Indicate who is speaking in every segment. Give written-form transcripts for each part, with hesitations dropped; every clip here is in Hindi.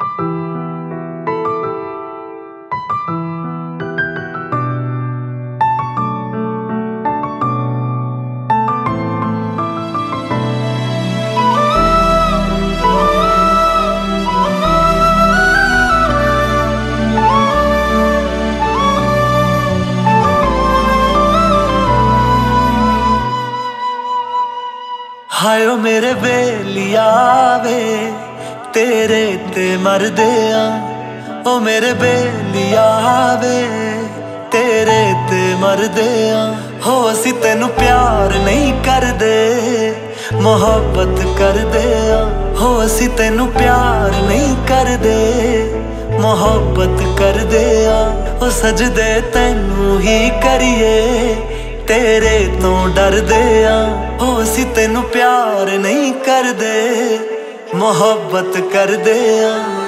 Speaker 1: हायो मेरे बेलिया वे तेरे ते मर दिया, ओ मेरे बेलिया वे तेरे ते मर दिया। हो असी तेनू प्यार नहीं कर दे, मोहब्बत कर दिया। हो असी तेनू प्यार नहीं कर दे, मोहब्बत कर दिया। ओ सजदे तेनू ही करिए, तेरे तो डर दिया। हो असी तेनू प्यार नहीं कर दे, मोहब्बत कर दिया।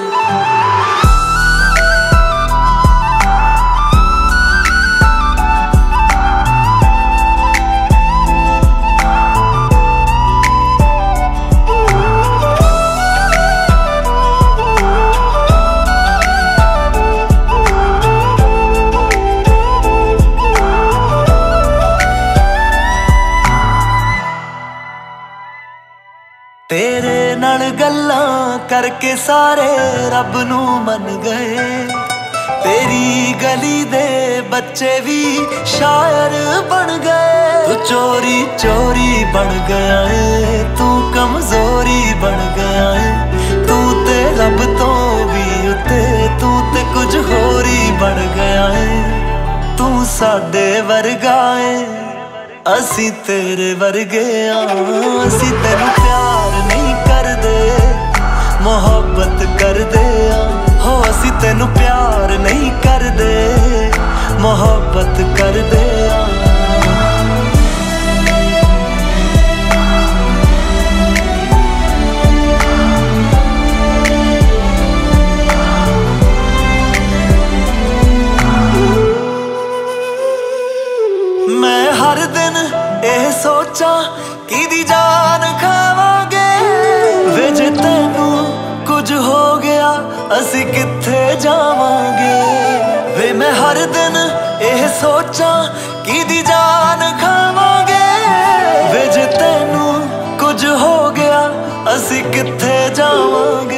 Speaker 1: तेरे नाल गल्लां करके सारे रब नू मन गए, तेरी गली दे बच्चे भी शायर बन गए। तू चोरी चोरी बन गया है, तू कमजोरी बन गया है। तू ते रब तो भी उत्ते, तू ते कुछ होर ही बन गया है। तू साडे वर्गा है, असी तेरे वर्गे आ। असी तेनू प्यार नहीं कर दे, मोहब्बत कर दे। हो असी तेनू प्यार नहीं कर दे, मोहब्बत कर दे। मैं हर दिन यह सोचा कि दी जान खावांगे, वे जे तैनू कुछ हो गया असी कित्थे जावांगे। वे मैं हर दिन यह सोचा कि दी जान खावांगे, वे जे तैनू कुछ हो गया असी कित्थे जावांगे।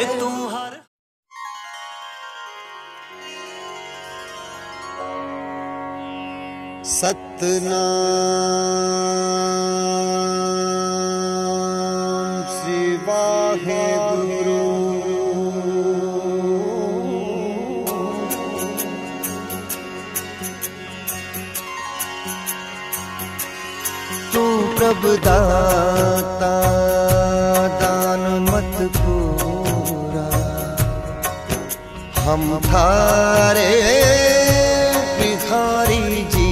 Speaker 2: सतनाम श्री वाहेगुरु। तू प्रभु दाता दान मत पूरा, हम थारे भिखारी जी।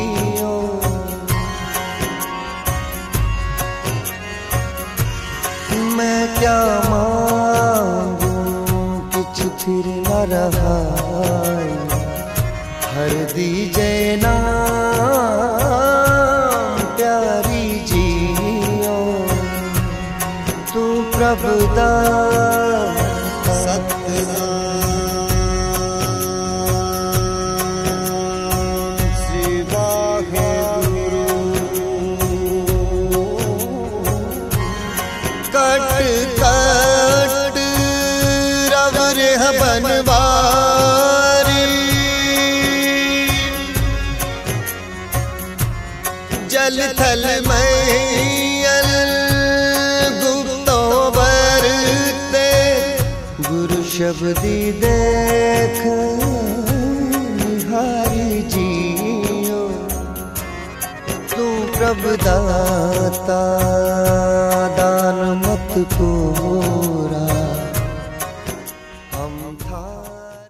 Speaker 2: मैं क्या मांगू कुछ फिर न रहा, हर दीजे नाम प्यारी जियो। तू प्रभु दाता सतनाम श्री वाहेगुरु। कट कट रव रेह बनवारी, जल थल मैयल गुप्तों बरते। गुरु शब्दी देख निहारी जियो। तू प्रभु दाता दान मत पूरा, हम थारे।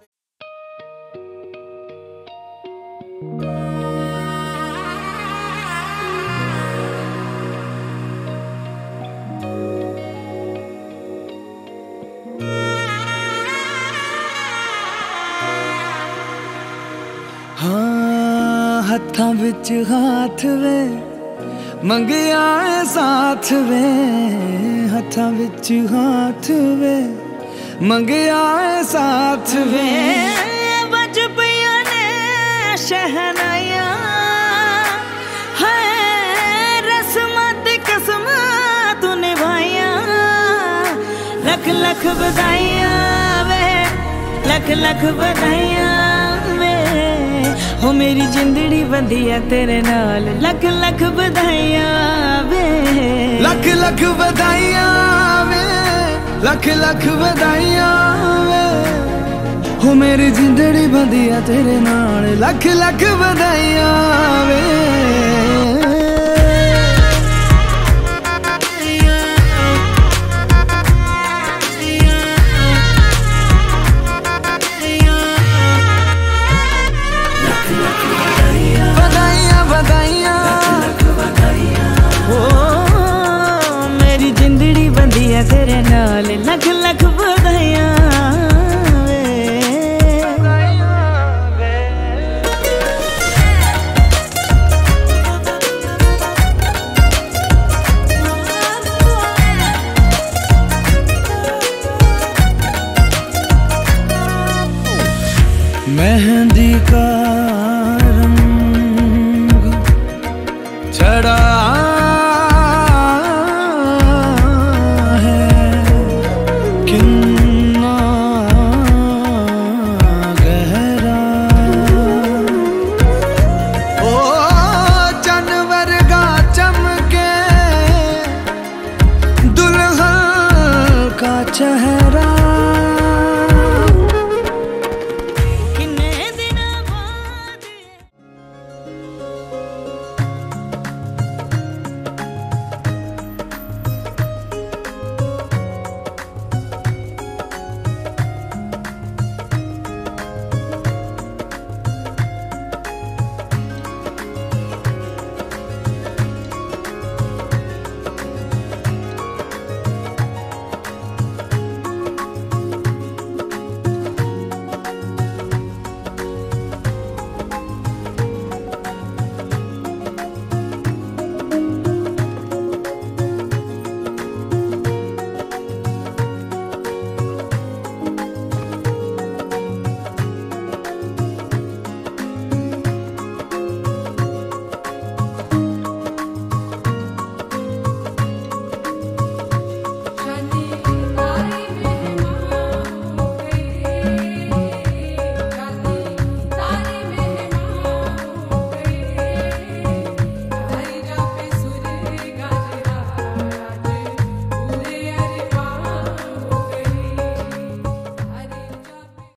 Speaker 1: हाँ हत्थां विच हाथ वे मंगिया साथ वे, हत्थां विच हाथ वे
Speaker 3: मंगया है साथ वे
Speaker 4: बज पिया ने शहनाया है रस्मत कसम तू निभाया लख लख बधाइयां वे लख लख बधाइयां वे हो मेरी जिंदड़ी बंधी है तेरे नाल लख लख बधाइयां वे
Speaker 3: लख लख बधाइयां वे लख लख बधाइयां वे हो मेरी जिंदड़ी बंधी है तेरे नाल लख लख बधाइयां वे
Speaker 4: तेरे नाल लख लख बधाइयां
Speaker 3: मैं